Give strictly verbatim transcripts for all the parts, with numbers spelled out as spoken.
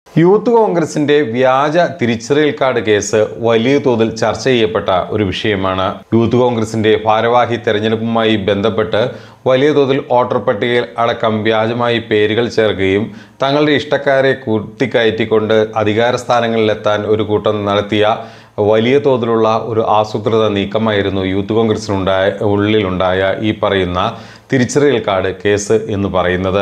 Youth കോൺഗ്രസിന്റെ വ്യാജ തിരിച്ചറിയൽ കാർഡ് കേസ് വലിയ തോതിൽ ചർച്ച ചെയ്യപ്പെട്ട ഒരു വിഷയമാണ്. യൂത്ത് കോൺഗ്രസിന്റെ ഭാരവാഹി തെരഞ്ഞെടുപ്പുമായി ബന്ധപ്പെട്ട് വലിയ തോതിൽ വോട്ടർ പട്ടികയിൽ അടക്കം വ്യാജമായി പേരുകൾ ചേർക്കുകയും തങ്ങളുടെ ഇഷ്ടക്കാരെ കൂട്ടിക്കയറ്റിക്കൊണ്ട് അധികാര സ്ഥാനങ്ങളിലെത്താൻ ഒരു കൂട്ടം നടത്തിയ വലിയ തോതിലുള്ള ഒരു ആസൂത്രിത നീക്കമായിരുന്നു യൂത്ത് കോൺഗ്രസിനുണ്ടായ ഉള്ളിലുണ്ടായ ഈ പറയുന്ന തിരിച്ചറിയൽ കാർഡ് കേസ് എന്ന് പറയുന്നത്.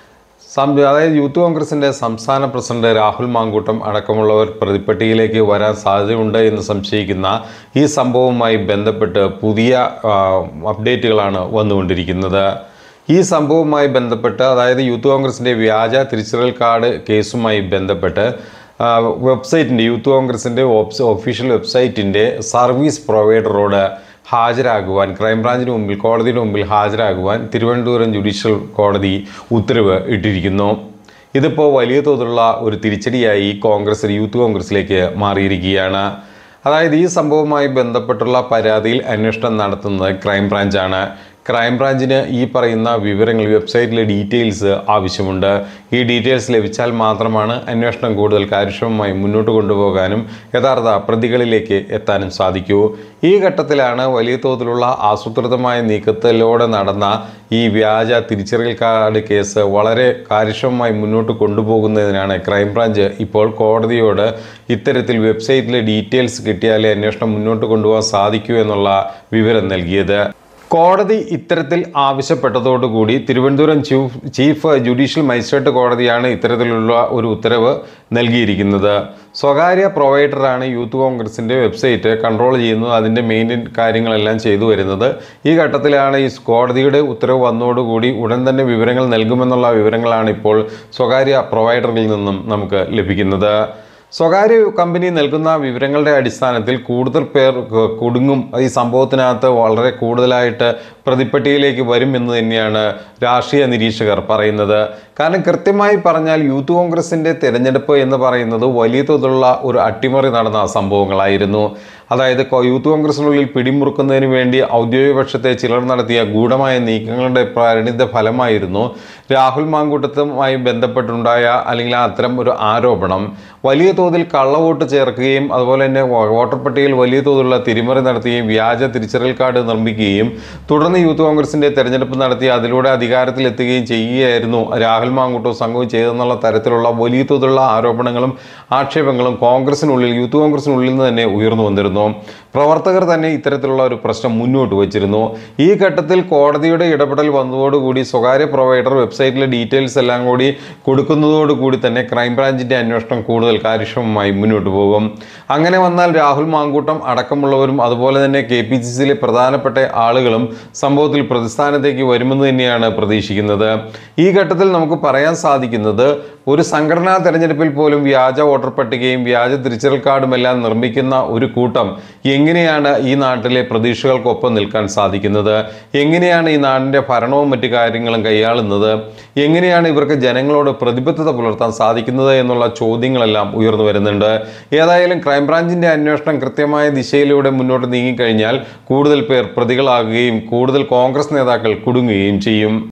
അതായത് യൂത്ത് കോൺഗ്രസിൻ്റെ സംസ്ഥാന പ്രസിഡന്റ് രാഹുൽ മാങ്കൂട്ടം അടക്കമുള്ളവർ പ്രതിപ്പട്ടികയിലേക്ക് വരാൻ സാധ്യതയുണ്ട് എന്ന് സംശയിക്കുന്ന ഈ സംഭവവുമായി ബന്ധപ്പെട്ട് പുതിയ അപ്ഡേറ്റുകളാണ് വന്നുകൊണ്ടിരിക്കുന്നത്. ഈ സംഭവവുമായി ബന്ധപ്പെട്ട് അതായത് യൂത്ത് കോൺഗ്രസിൻ്റെ വ്യാജ തിരിച്ചറിയൽ കാർഡ് കേസുമായി ബന്ധപ്പെട്ട് വെബ്സൈറ്റിൻ്റെ യൂത്ത് കോൺഗ്രസിൻ്റെ ഒഫീഷ്യൽ വെബ്സൈറ്റിൻ്റെ സർവീസ് പ്രൊവൈഡറോട് ഹാജരാകുവാൻ ക്രൈംബ്രാഞ്ചിന് മുമ്പിൽ കോടതിയുടെ മുമ്പിൽ ഹാജരാകുവാൻ തിരുവനന്തപുരം ജുഡീഷ്യൽ കോടതി ഉത്തരവ് ഇട്ടിരിക്കുന്നു. ഇതിപ്പോൾ വലിയ തോതിലുള്ള ഒരു തിരിച്ചടിയായി കോൺഗ്രസ് യൂത്ത് കോൺഗ്രസിലേക്ക് മാറിയിരിക്കുകയാണ്. അതായത് ഈ സംഭവവുമായി ബന്ധപ്പെട്ടുള്ള പരാതിയിൽ അന്വേഷണം നടത്തുന്നത് ക്രൈംബ്രാഞ്ചാണ്. ക്രൈംബ്രാഞ്ചിന് ഈ പറയുന്ന വിവരങ്ങൾ വെബ്സൈറ്റിലെ ഡീറ്റെയിൽസ് ആവശ്യമുണ്ട്. ഈ ഡീറ്റെയിൽസ് ലഭിച്ചാൽ മാത്രമാണ് അന്വേഷണം കൂടുതൽ കാര്യക്ഷമമായി മുന്നോട്ട് കൊണ്ടുപോകാനും യഥാർത്ഥ പ്രതികളിലേക്ക് എത്താനും സാധിക്കൂ. ഈ ഘട്ടത്തിലാണ് വലിയ തോതിലുള്ള ആസൂത്രിതമായ നീക്കത്തിലൂടെ നടന്ന ഈ വ്യാജ തിരിച്ചറിയൽ കാർഡ് കേസ് വളരെ കാര്യക്ഷമമായി മുന്നോട്ട് കൊണ്ടുപോകുന്നതിനാണ് ക്രൈംബ്രാഞ്ച് ഇപ്പോൾ കോടതിയോട് ഇത്തരത്തിൽ വെബ്സൈറ്റിലെ ഡീറ്റെയിൽസ് കിട്ടിയാലേ അന്വേഷണം മുന്നോട്ട് കൊണ്ടുപോകാൻ സാധിക്കൂ എന്നുള്ള വിവരം നൽകിയത്. കോടതി ഇത്തരത്തിൽ ആവശ്യപ്പെട്ടതോടുകൂടി Thiruvananthapuram chief chief judicial magistrate കോടതിയാണ് ഇത്തരത്തിലുള്ള ഒരു ഉത്തരവ് നൽകിയിരിക്കുന്നത്. സ്വകാര്യ പ്രൊവൈഡറാണ് യൂത്ത് കോൺഗ്രസിൻ്റെ വെബ്സൈറ്റ് കൺട്രോൾ ചെയ്യുന്നത്, അതിൻ്റെ മെയിൻ കാര്യങ്ങളെല്ലാം ചെയ്തു വരുന്നത്. ഈ ഘട്ടത്തിലാണ് ഈ കോടതിയുടെ ഉത്തരവ് വന്നതോടുകൂടി ഉടൻ തന്നെ വിവരങ്ങൾ നൽകുമെന്നുള്ള വിവരങ്ങളാണ് ഇപ്പോൾ സ്വകാര്യ പ്രൊവൈഡറിൽ നിന്നും നമുക്ക് ലഭിക്കുന്നത്. സ്വകാര്യ കമ്പനി നൽകുന്ന വിവരങ്ങളുടെ അടിസ്ഥാനത്തിൽ കൂടുതൽ പേർ കുടുങ്ങും, ഈ സംഭവത്തിനകത്ത് വളരെ കൂടുതലായിട്ട് പ്രതിപ്പട്ടികയിലേക്ക് വരും എന്ന് തന്നെയാണ് രാഷ്ട്രീയ നിരീക്ഷകർ പറയുന്നത്. കാരണം കൃത്യമായി പറഞ്ഞാൽ യൂത്ത് കോൺഗ്രസിൻ്റെ തിരഞ്ഞെടുപ്പ് എന്ന് പറയുന്നത് വലിയ തോതിലുള്ള ഒരു അട്ടിമറി നടന്ന സംഭവങ്ങളായിരുന്നു. അതായത് യൂത്ത് കോൺഗ്രസിനുള്ളിൽ പിടിമുറുക്കുന്നതിന് വേണ്ടി ഔദ്യോഗിക പക്ഷത്തെ ചിലർ നടത്തിയ ഗൂഢമായ നീക്കങ്ങളുടെ പരിണിത ഫലമായിരുന്നു രാഹുൽ മാങ്കൂട്ടത്തുമായി ബന്ധപ്പെട്ടുണ്ടായ അല്ലെങ്കിൽ അത്തരം ഒരു ആരോപണം. വലിയ തോതിൽ കള്ളവോട്ട് ചേർക്കുകയും അതുപോലെ തന്നെ വോട്ടർ പട്ടികയിൽ വലിയ തോതിലുള്ള തിരിമറി നടത്തുകയും വ്യാജ തിരിച്ചറിയൽ കാർഡ് നിർമ്മിക്കുകയും തുടർന്ന് യൂത്ത് കോൺഗ്രസിൻ്റെ തെരഞ്ഞെടുപ്പ് നടത്തി അതിലൂടെ അധികാരത്തിലെത്തുകയും ചെയ്യുകയായിരുന്നു രാഹുൽ മാങ്കൂട്ടവും സംഘവും ചെയ്തെന്നുള്ള തരത്തിലുള്ള വലിയ തോതിലുള്ള ആരോപണങ്ങളും ആക്ഷേപങ്ങളും കോൺഗ്രസിനുള്ളിൽ യൂത്ത് കോൺഗ്രസിനുള്ളിൽ നിന്ന് തന്നെ ഉയർന്നു വന്നിരുന്നു. പ്രവർത്തകർ തന്നെ ഇത്തരത്തിലുള്ള ഒരു പ്രശ്നം മുന്നോട്ട് വച്ചിരുന്നു. ഈ ഘട്ടത്തിൽ കോടതിയുടെ ഇടപെടൽ വന്നതോടുകൂടി സ്വകാര്യ പ്രൊവൈഡർ വെബ്സൈറ്റിലെ ഡീറ്റെയിൽസ് എല്ലാം കൂടി കൊടുക്കുന്നതോടുകൂടി തന്നെ ക്രൈംബ്രാഞ്ചിൻ്റെ അന്വേഷണം കൂടുതൽ കാര്യക്ഷമമായി മുന്നോട്ട് പോകും. അങ്ങനെ വന്നാൽ രാഹുൽ മാങ്കൂട്ടം അടക്കമുള്ളവരും അതുപോലെ തന്നെ കെ പി സി സിയിലെ പ്രധാനപ്പെട്ട ആളുകളും സംഭവത്തിൽ പ്രതിസ്ഥാനത്തേക്ക് വരുമെന്ന് തന്നെയാണ് പ്രതീക്ഷിക്കുന്നത്. ഈ ഘട്ടത്തിൽ നമുക്ക് പറയാൻ സാധിക്കുന്നത് ഒരു സംഘടനാ തെരഞ്ഞെടുപ്പിൽ പോലും വ്യാജ വോട്ടർ പട്ടികയും വ്യാജ തിരിച്ചറിയൽ കാർഡും എല്ലാം നിർമ്മിക്കുന്ന ഒരു കൂട്ടം എങ്ങനെയാണ് ഈ നാട്ടിലെ പ്രതീക്ഷകൾക്കൊപ്പം നിൽക്കാൻ സാധിക്കുന്നത്? എങ്ങനെയാണ് ഈ നാടിൻ്റെ ഭരണവും മറ്റു കാര്യങ്ങളും കൈയാളുന്നത്? എങ്ങനെയാണ് ഇവർക്ക് ജനങ്ങളോട് പ്രതിബദ്ധത പുലർത്താൻ സാധിക്കുന്നത് എന്നുള്ള ചോദ്യങ്ങളെല്ലാം ഉയർന്നു വരുന്നുണ്ട്. ഏതായാലും ക്രൈംബ്രാഞ്ചിൻ്റെ അന്വേഷണം കൃത്യമായ ദിശയിലൂടെ മുന്നോട്ട് നീങ്ങിക്കഴിഞ്ഞാൽ കൂടുതൽ പേർ പ്രതികളാകുകയും കൂടുതൽ കോൺഗ്രസ് നേതാക്കൾ കുടുങ്ങുകയും ചെയ്യും.